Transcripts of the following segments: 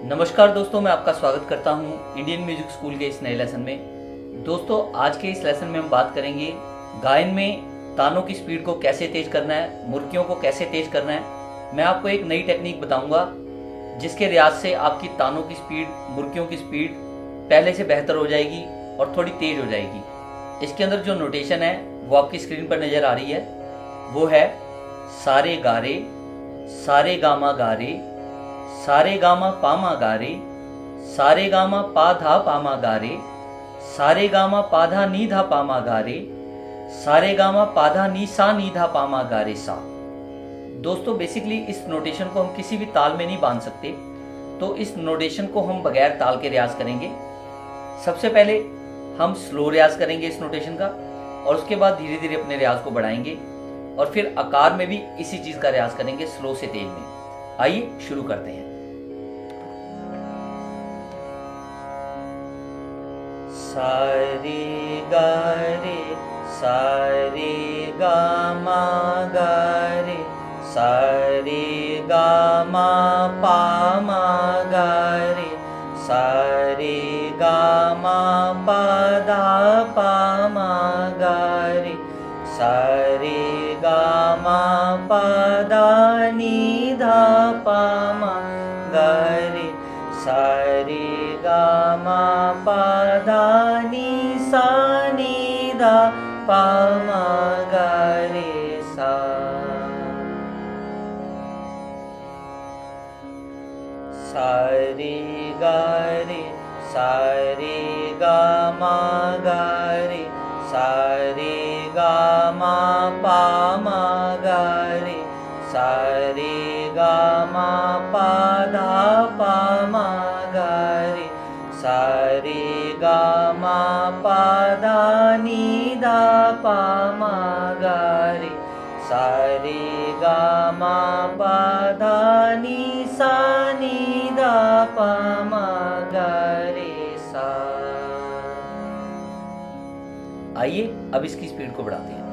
नमस्कार दोस्तों, मैं आपका स्वागत करता हूं इंडियन म्यूजिक स्कूल के इस नए लेसन में। दोस्तों, आज के इस लेसन में हम बात करेंगे गायन में तानों की स्पीड को कैसे तेज करना है, मुर्कियों को कैसे तेज करना है। मैं आपको एक नई टेक्निक बताऊंगा जिसके रियाज से आपकी तानों की स्पीड, मुर्कियों की स्पीड पहले से बेहतर हो जाएगी और थोड़ी तेज हो जाएगी। इसके अंदर जो नोटेशन है वो आपकी स्क्रीन पर नजर आ रही है, वो है सारे गारे, सारे गामा गारे, सारे गामा पामा गारे, सारे गामा पाधा पामा गारे, सारे गामा पाधा नीधा पामा गारे, सारे गामा पाधा नीसा नीधा पामा गारे सा। दोस्तों, बेसिकली इस नोटेशन को हम किसी भी ताल में नहीं बांध सकते, तो इस नोटेशन को हम बगैर ताल के रियाज करेंगे। सबसे पहले हम स्लो रियाज करेंगे इस नोटेशन का, और उसके बाद धीरे धीरे अपने रियाज को बढ़ाएंगे, और फिर आकार में भी इसी चीज का रियाज करेंगे, स्लो से तेज में। आइए शुरू करते हैं। सारे गारे, सारे गामा गारे, सारे गामा पामा गारे, सारे गामा पादा पामा गारे, सारे गामा पादा नीधा पामा गारे, सारे गामा पादा नीसा नीधा पामा गारे सा। सारे गारे, सारे गामा गारे, सारे गामा पामा गारे, सारे गामा पाधा पामा गारे, सारे गामा पादा नीधा पामा गारे, सारे गामा पादा नीसा नीधा पामा गारे सा। आइए अब इसकी स्पीड को बढ़ाते हैं।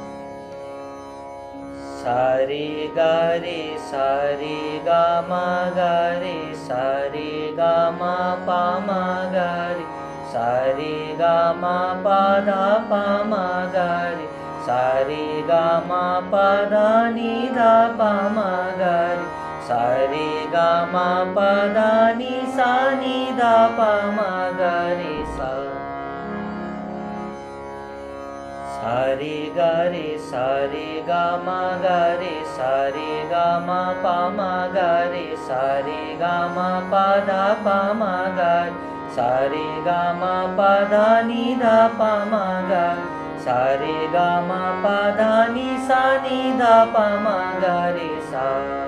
सारे गारे, सारे गामा गारे, सारे गामा पामा गारे, सारे गामा पादा पामा गारे, सारे गामा पादा नीधा पामा गारे, सारे गामा पादा नीसा नीधा पामा गारे सा। सारे गारे, सारे गामा गारे, सारे गामा पामा गारे, सारे गामा पादा पामा गारे, सारे गामा पादा नीधा पामा गारे, सारे गामा पादा नीसा नीधा पामा गारे सा।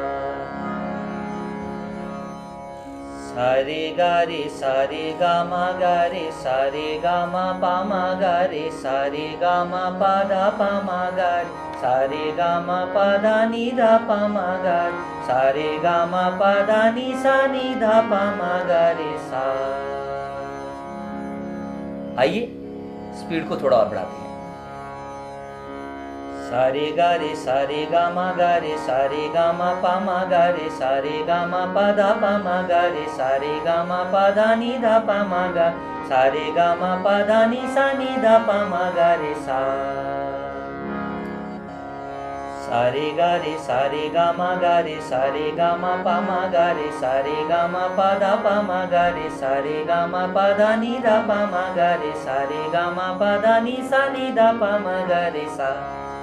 सारे गारे, सारे गामा गारे, सारे गामा पामा गारे, सारे गामा पादा पामा गारे, सारे गामा पादा नीधा पामा गारे, सारे गामा पादा नीसा नीधा पामा गारे सा। आइए स्पीड को थोड़ा और बढ़ाते हैं। सारे गारे, सारे गामा गारे, सारे गामा पामा गारे, सारे गामा पादा पामा गारे, सारे गामा पादा नीधा पामा गारे, सारे गामा पादा नीसा नीधा पामा गारे सा। सारे गारे, सारे गामा गारे, सारे गामा पामा गारे, सारे गामा पादा पामा गारे, सारे गामा पादा नीधा पामा गारे, सारे गामा पादा नीसा नीधा पामा गारे सा।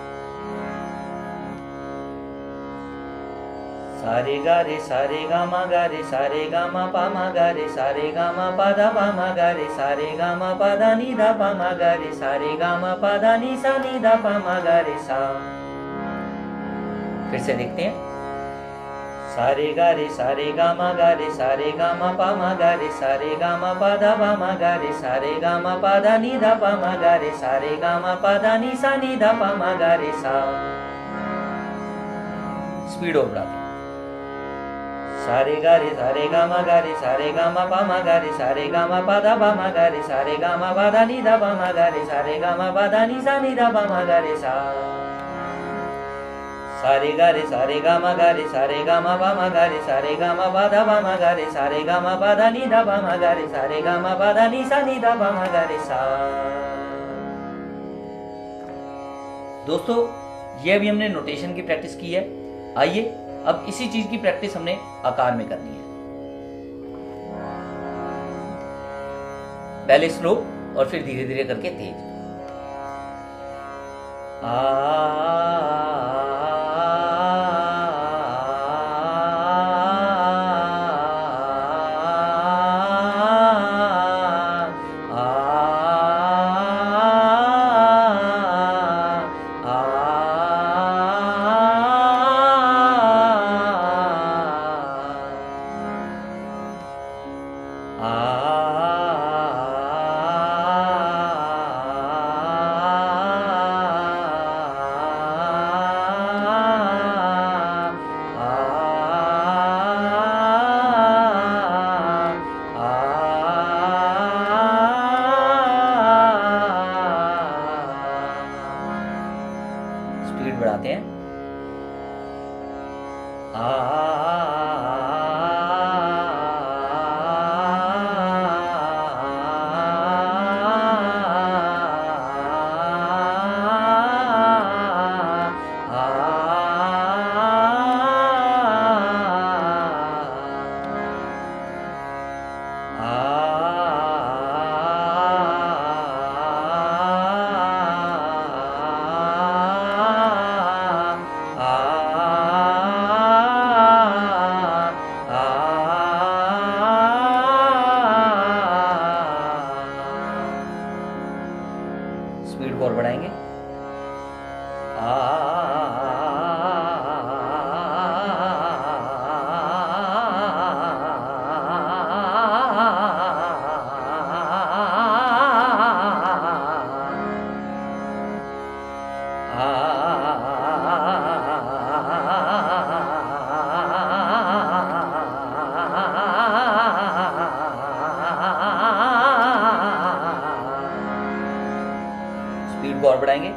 सारे गारे, सारे गामा गारे, सारे गामा पामा गारे, सारे गामा पादा पामा गारे, सारे गामा पादा नीधा पामा गारे, सारे गामा पादा नीसा नीधा पामा गारे सा। फिर से देखते हैं। सारे गारे, सारे गामा गारे, सारे गामा पामा गारे, सारे गामा पादा पामा गारे, सारे गामा पादा नीधा पामा गारे, सारे गामा पादा नीसा नीधा पामा गारे सा। स्पीड और बढ़ाते हैं। सारे गारे, सारे गामा गारे, सारे गामा पामा गारे, सारे गामा पादा पामा गारे, सारे गामा पादा नीधा पामा गारे, सारे गामा पादा नीसा नीधा पामा गारे सा। सारे गा रे सारे गा मा गा रे सारे गा मा पा मा गा रे सारे गा मा पा धा पा मा गा रे सारे गा मा पा धा नी धा पा मा गा रे सारे गा मा पा धा नी सा नी धा पा मा गा रे सा। दोस्तों ये अभी हमने नोटेशन की प्रैक्टिस की है। आइए अब इसी चीज की प्रैक्टिस हमने आकार में करनी है। पहले स्लो और फिर धीरे धीरे करके तेज। स्पीड बढ़ाते हैं। स्पीड को और बढ़ाएंगे। स्पीड को और बढ़ाएंगे।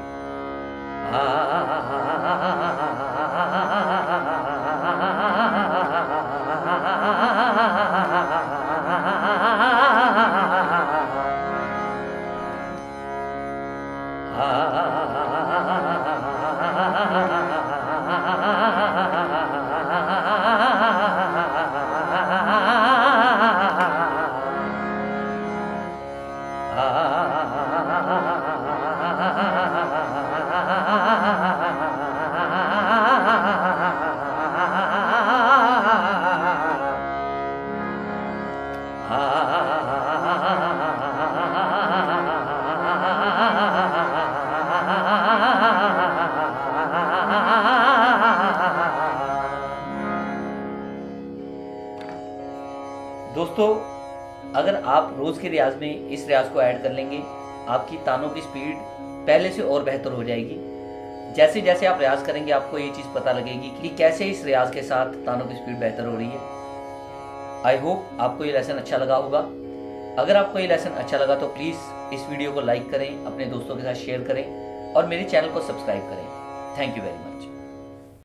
दोस्तों अगर आप रोज के रियाज में इस रियाज को ऐड कर लेंगे, आपकी तानों की स्पीड पहले से और बेहतर हो जाएगी। जैसे जैसे आप रियाज करेंगे आपको ये चीज़ पता लगेगी कि कैसे इस रियाज के साथ तानों की स्पीड बेहतर हो रही है। आई होप आपको ये लेसन अच्छा लगा होगा। अगर आपको ये लेसन अच्छा लगा तो प्लीज़ इस वीडियो को लाइक करें, अपने दोस्तों के साथ शेयर करें और मेरे चैनल को सब्सक्राइब करें। Thank you very much.